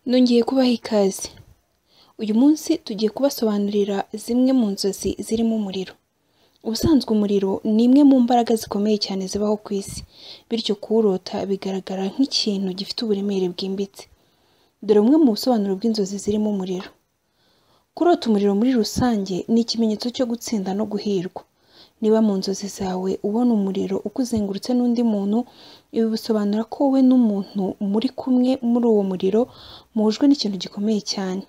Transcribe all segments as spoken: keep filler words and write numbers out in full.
Nongeye kubaha ikaze. Uyu munsi tugiye kubasobanurira zimwe mu nzozi zirimo umuriro. Ubusanzwe umuriro ni imwe mu mbaraga zikomeye cyane zibaho ku isi, bityo kuwurota bigaragara nk'ikintu gifite uburemere bwimbitse. Dore bumwe mu busobanuro bw'inzozi zirimo umuriro. Kurota umuriro muri rusange ni ikimenyetso cyo gutsinda no guhirwa. Niba mu nzozi zawe ubona umuriro ukuzengurutse n'undi muntu, ibi bisobanura ko wowe n'umuntu muri kumwe muri uwo muriro muhujwe n'ikintu gikomeye cyane.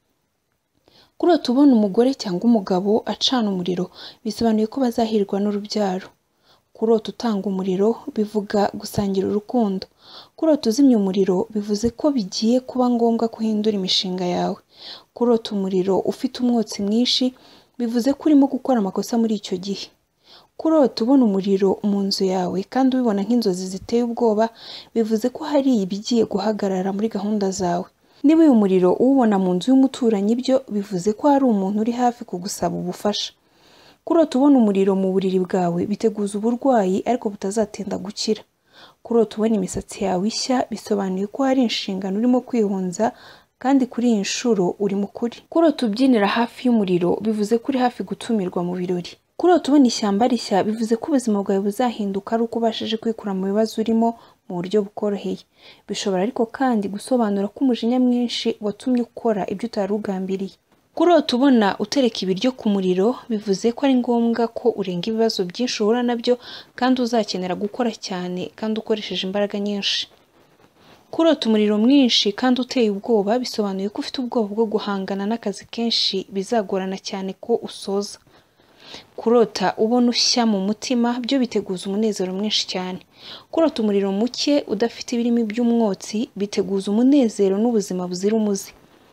Kurota ubona umugore cyangwa umugabo acana umuriro bisobanuye ko bazahirwa n'urubyaro. Kurota utanga umuriro bivuga gusangira urukundo. Kurota uzimya umuriro bivuze ko bigiye kuba ngombwa guhindura imishinga yawe. Kurota umuriro ufite umwotsi mwinshi bivuze ko urimo gukora amakosa muri icyo gihe. Kurota ubona umuriro mu nzu yawe kandi ubibona nk'inzozi ziteye ubwoba bivuze ko hari ibigiye guhagarara muri gahunda zawe. Niba uyu muriro uwubona mu nzu y'umuturanyi byo bivuze ko hari umuntu uri hafi kugusaba ubufasha. Kurota ubona umuriro mu buriri bwawe biteguza uburwayi ariko butazatinda gukira. Kurota ubona imisatsi yawe ishya bisobanuye ko hari inshingano urimo kwihunza kandi kuri iyi nshuro uri mukuri. Kurota ubyinira hafi y'umuriro bivuze ko uri hafi gutumirwa mu birori. Kurota ubona ishyamba rishya bivuze ko ubuzima bwawe buzahinduka ari uko ubashije kwikura mu bibazo urimo mu buryo bukoroheye. Bishobora ariko kandi gusobanura ko umujinya mwinshi watumye ukora ibyo utari ugambiriye. Kurota ubona utereka ibiryo ku muriro bivuze ko ari ngombwa ko urenga ibibazo byinshi uhura nabyo kandi uzakenera gukora cyane kandi ukoresheje imbaraga nyinshi. Kurota umuriro mwinshi kandi uteye ubwoba bisobanuye ko ufite ubwoba bwo guhangana n'akazi kenshi bizagorana cyane ko usoza. Kurota ubona ushya mu mutima byo biteguza umunezero mwinshi cyane. Kurota umuriro muke udafite ibirimi by'umwotsi biteguza umunezero n'ubuzima buzira umuze.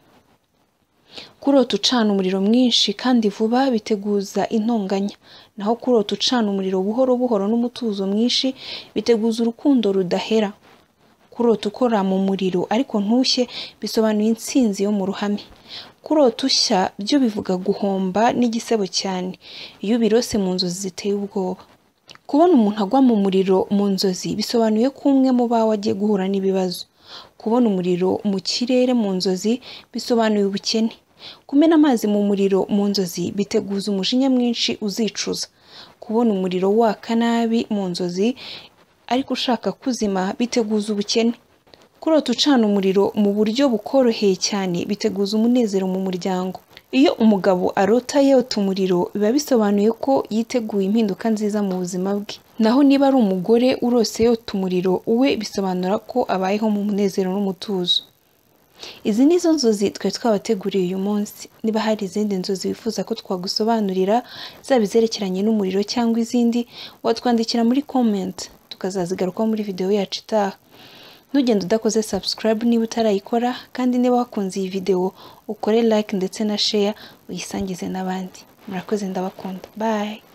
Kurota ucana umuriro mwinshi kandi vuba biteguza intonganya, naho kurota ucana umuriro buhoro buhoro n'umutuzo mwinshi biteguza urukundo rudahera. Kurota ukora mu muriro ariko ntushye bisobanuye intsinzi yo mu ruhame. Kurota ushya byo bivuga guhomba n'igisebo cyane iyo birose mu nzozi ziteye ubwoba. Kubona umuntu agwa mu muriro mu nzozi bisobanuye ko umwe mu bawe agiye guhura n'ibibazo. Kubona umuriro mu kirere mu nzozi bisobanuye ubukene. Kumena amazi mu muriro mu nzozi biteguza umujinya mwinshi uzicuza. Kubona umuriro waka nabi mu nzozi ariko ushaka kuzima biteguza ubukene. Kurota ucana umuriro mu buryo bukoroheye cyane biteguza umunezero mu muryango. Iyo umugabo arota yota umuriro biba bisobanuye ko yiteguye impinduka nziza mu buzima bwe. Naho niba ari umugore urose yota umuriro we bisobanura ko abayeho mu munezero n'umutuzo. Izi nizo nzozi twari twabateguriye uyu munsi. Niba hari izindi nzozi wifuza ko twagusobanurira zaba izerekeranye n'umuriro cyangwa izindi, watwandikira muri comment tukazazigarukaho muri video yacu itaha. Ntugende udakoze subscribe niba utarayikora, kandi niba wakunze iyi video ukore like ndetse na share uyisangize n'abandi. Murakoze, ndabakunda. Bye.